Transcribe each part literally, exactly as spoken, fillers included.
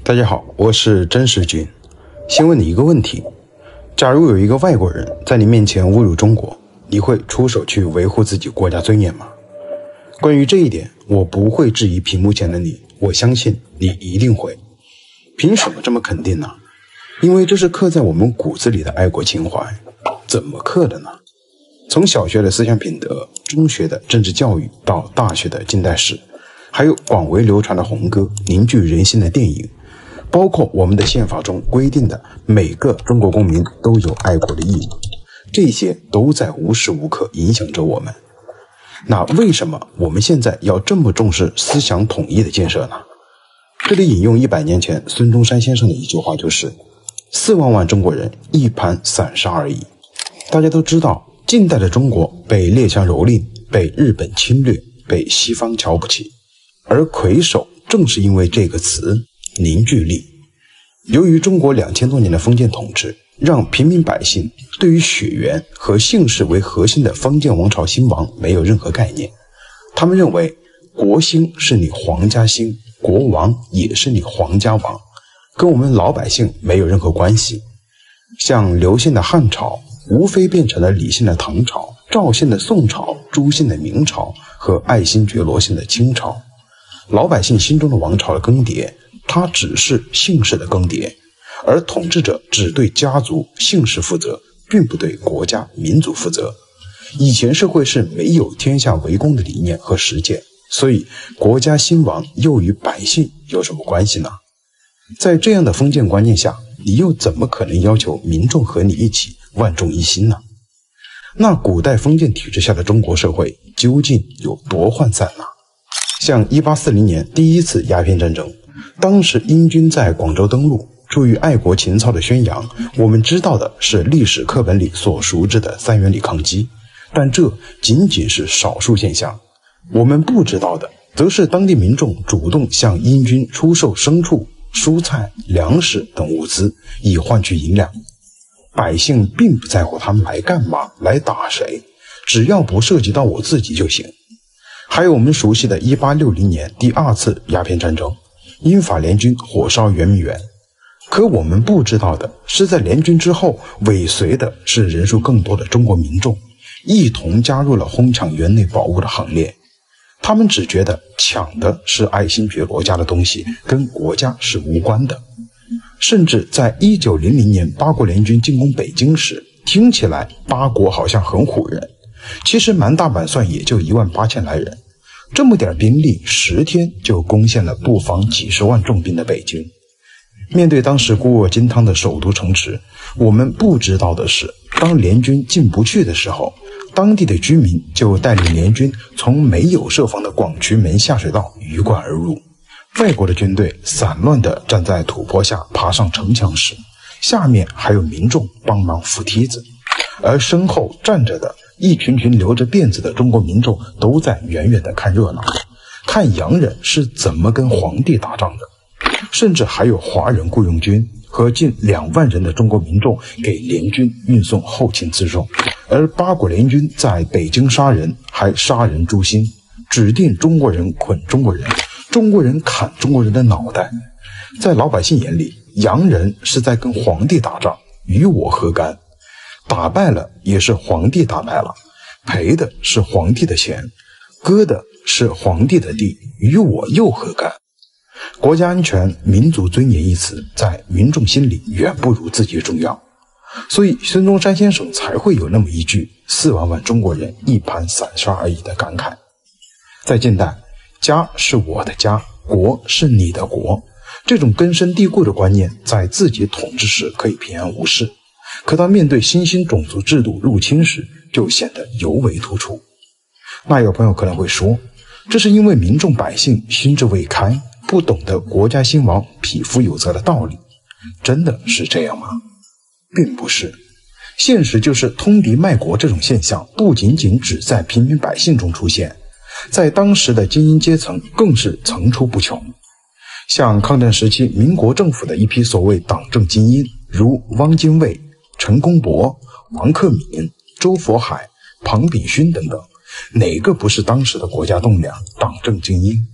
大家好，我是真实君。先问你一个问题：假如有一个外国人在你面前侮辱中国，你会出手去维护自己国家尊严吗？关于这一点，我不会质疑屏幕前的你，我相信你一定会。凭什么这么肯定呢？因为这是刻在我们骨子里的爱国情怀。怎么刻的呢？从小学的思想品德，中学的政治教育，到大学的近代史，还有广为流传的红歌，凝聚人心的电影，包括我们的宪法中规定的每个中国公民都有爱国的义务，这些都在无时无刻影响着我们。那为什么我们现在要这么重视思想统一的建设呢？这里引用一百年前孙中山先生的一句话，就是四万万中国人一盘散沙而已。大家都知道，近代的中国被列强蹂躏，被日本侵略，被西方瞧不起，而魁首正是因为这个词凝聚力。由于中国两千多年的封建统治，让平民百姓对于血缘和姓氏为核心的封建王朝兴亡没有任何概念。他们认为国兴是你皇家兴，国王也是你皇家王，跟我们老百姓没有任何关系。像刘姓的汉朝无非变成了李姓的唐朝，赵姓的宋朝，朱姓的明朝和爱新觉罗姓的清朝。老百姓心中的王朝的更迭，它只是姓氏的更迭，而统治者只对家族姓氏负责，并不对国家民族负责。以前社会是没有天下为公的理念和实践，所以国家兴亡又与百姓有什么关系呢？在这样的封建观念下，你又怎么可能要求民众和你一起万众一心呢？那古代封建体制下的中国社会究竟有多涣散呢？像一八四零年第一次鸦片战争，当时英军在广州登陆，出于爱国情操的宣扬，我们知道的是历史课本里所熟知的三元里抗击，但这仅仅是少数现象。我们不知道的则是当地民众主动向英军出售牲畜、蔬菜、粮食等物资，以换取银两。百姓并不在乎他们来干嘛，来打谁，只要不涉及到我自己就行。还有我们熟悉的一八六零年第二次鸦片战争，英法联军火烧圆明园。可我们不知道的是，在联军之后，尾随的是人数更多的中国民众，一同加入了哄抢园内宝物的行列。他们只觉得抢的是爱新觉罗家的东西，跟国家是无关的。甚至在一九零零年八国联军进攻北京时，听起来八国好像很唬人，其实满打满算也就一万八千来人，这么点兵力，十天就攻陷了布防几十万重兵的北京。面对当时固若金汤的首都城池，我们不知道的是，当联军进不去的时候，当地的居民就带领联军从没有设防的广渠门下水道鱼贯而入。外国的军队散乱地站在土坡下爬上城墙时，下面还有民众帮忙扶梯子，而身后站着的一群群留着辫子的中国民众都在远远地看热闹，看洋人是怎么跟皇帝打仗的。甚至还有华人雇佣军和近两万人的中国民众给联军运送后勤辎重，而八国联军在北京杀人，还杀人诛心，指定中国人捆中国人，中国人砍中国人的脑袋。在老百姓眼里，洋人是在跟皇帝打仗，与我何干？打败了也是皇帝打败了，赔的是皇帝的钱，割的是皇帝的地，与我又何干？国家安全、民族尊严一词在民众心里远不如自己重要，所以孙中山先生才会有那么一句四万万中国人一盘散沙而已的感慨。在近代，家是我的家，国是你的国，这种根深蒂固的观念在自己统治时可以平安无事，可当面对新兴种族制度入侵时，就显得尤为突出。那有朋友可能会说，这是因为民众百姓心智未开，不懂得国家兴亡匹夫有责的道理。真的是这样吗？并不是。现实就是通敌卖国这种现象不仅仅只在平民百姓中出现，在当时的精英阶层更是层出不穷。像抗战时期民国政府的一批所谓党政精英，如汪精卫、陈公博、王克敏、周佛海、庞炳勋等等，哪个不是当时的国家栋梁、党政精英？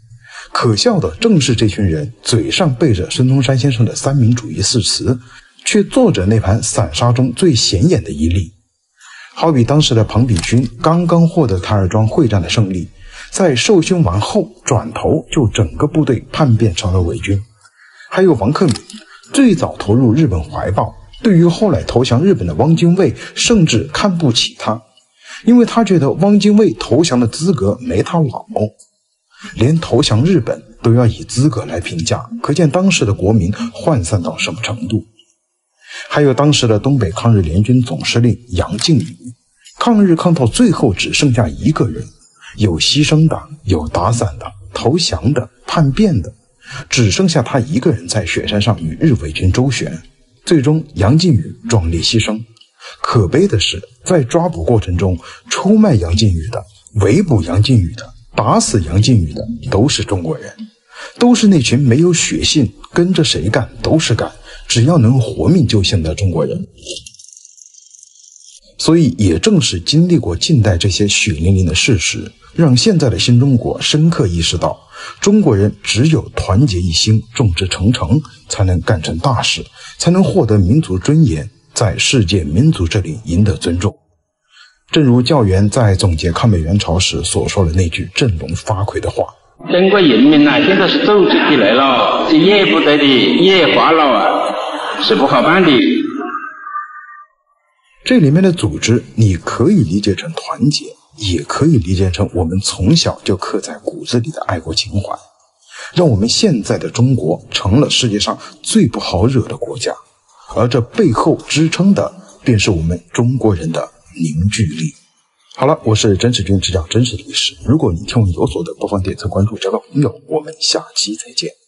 可笑的正是这群人嘴上背着孙中山先生的三民主义誓词，却做着那盘散沙中最显眼的一粒。好比当时的庞炳勋刚刚获得台儿庄会战的胜利，在受勋完后转头就整个部队叛变成了伪军。还有王克敏，最早投入日本怀抱，对于后来投降日本的汪精卫甚至看不起他，因为他觉得汪精卫投降的资格没他老，连投降日本都要以资格来评价，可见当时的国民涣散到什么程度。还有当时的东北抗日联军总司令杨靖宇，抗日抗到最后只剩下一个人，有牺牲的，有打散的，投降的，叛变的，只剩下他一个人在雪山上与日伪军周旋。最终杨靖宇壮烈牺牲。可悲的是，在抓捕过程中，出卖杨靖宇的，围捕杨靖宇的，打死杨靖宇的都是中国人，都是那群没有血性，跟着谁干都是干，只要能活命就行的中国人。所以也正是经历过近代这些血淋淋的事实，让现在的新中国深刻意识到，中国人只有团结一心，众志成城，才能干成大事，才能获得民族尊严，在世界民族这里赢得尊重。正如教员在总结抗美援朝时所说的那句振聋发聩的话： 中国人民啊，现在是组织起来了，是野部队的野化了啊，是不好办的。 这里面的组织，你可以理解成团结，也可以理解成我们从小就刻在骨子里的爱国情怀，让我们现在的中国成了世界上最不好惹的国家，而这背后支撑的便是我们中国人的凝聚力。好了，我是真实君，只讲真实的历史。如果你听我有所得，不妨点赞关注，交个朋友。我们下期再见。